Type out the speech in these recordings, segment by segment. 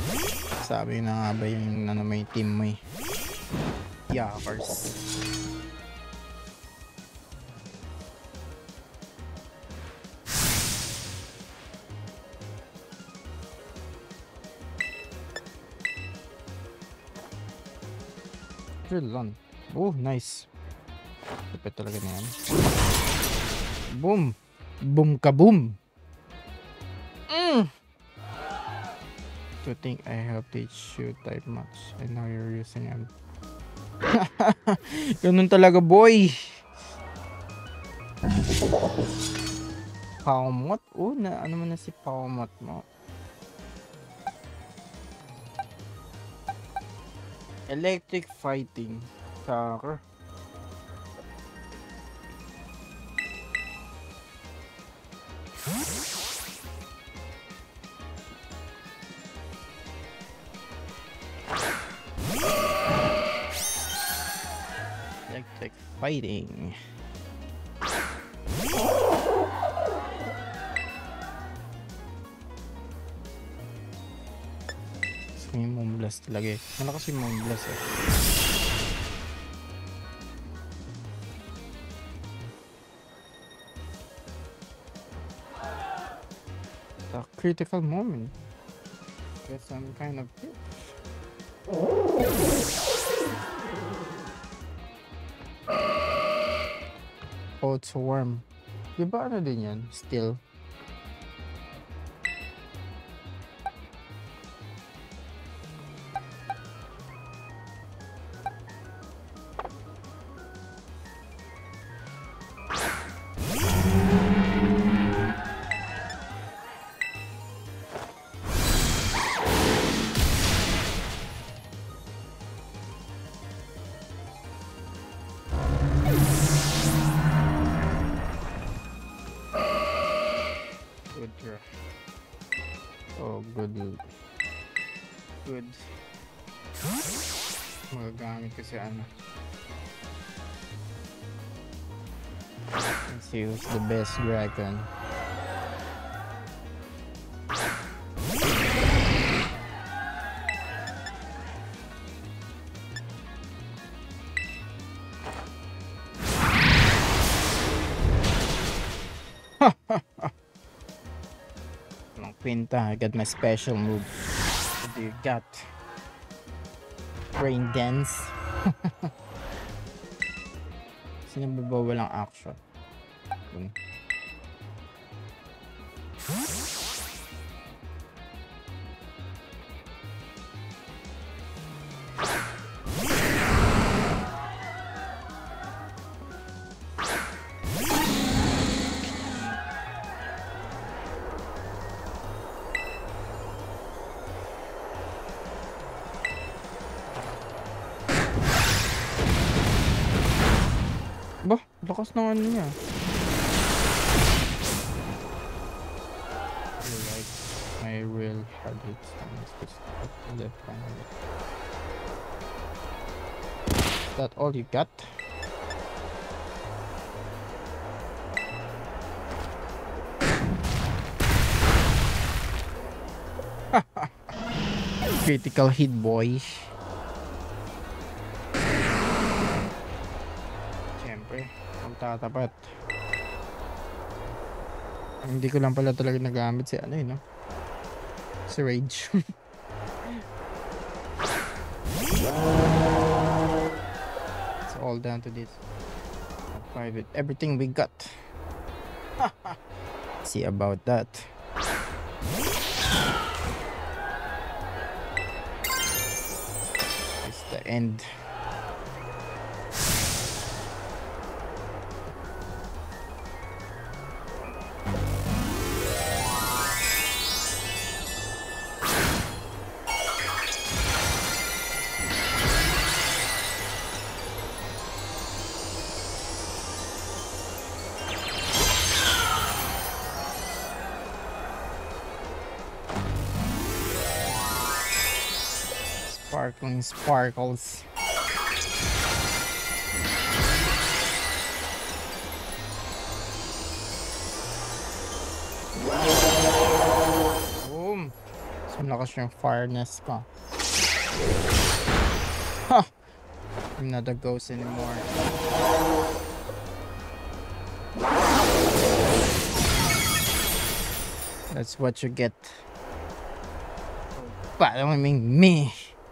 Sabi na nga ba yung ano, may team mo eh. Yakers. Drill on. Oh, nice. Lupit talaga na yan. Boom! Boom ka boom! To think I have teach you type much and now you're using them. Ganun talaga, boy! Paumot? Oh, na ano man na si Paumot mo? Electric fighting. Soccer. Electric fighting. Gusto yung Moonblast talaga eh. Malakas yung Moonblast eh. The critical moment. Get some kind of tip. Oh, it's warm. Diba ano din yan? Still. Oh, good. Good. Magagamit kasi ano. Let's see who's the best dragon. Quinta, I got my special move. What do you got? Brain dance. Sino ba walang action? Bah, lakas ng ano niya. Like my real hard hits left hand. Is that all you got? Critical hit, boy. Tatapat. Hindi ko lang pala talaga nagamit si ano eh, no? Si Rage. It's all down to this. Private. Everything we got. See about that. It's the end. Sparkling sparkles. Boom. Ang lakas yung fireness ko. Ha! I'm not a ghost anymore. That's what you get. Following me.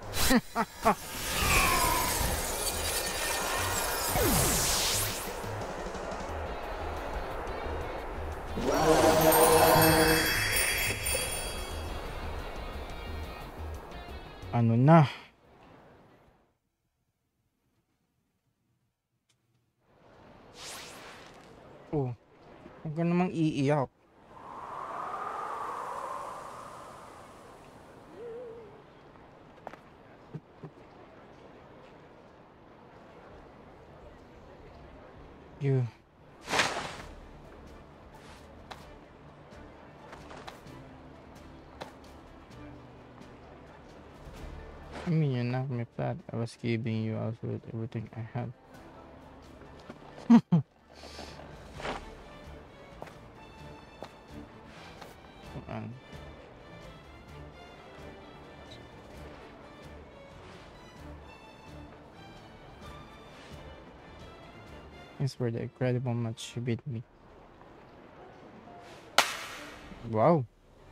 Ano na? Oh, huwag ka namang iiyak. You. I mean, you're not my flat. I was giving you also everything I had. Thanks for the incredible match you beat me. Wow.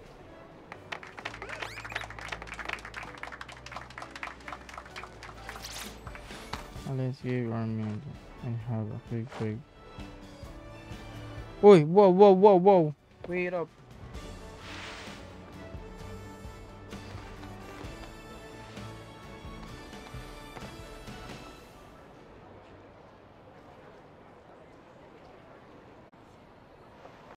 Let's give our meal and have a quick break. Oi, whoa. Wait up.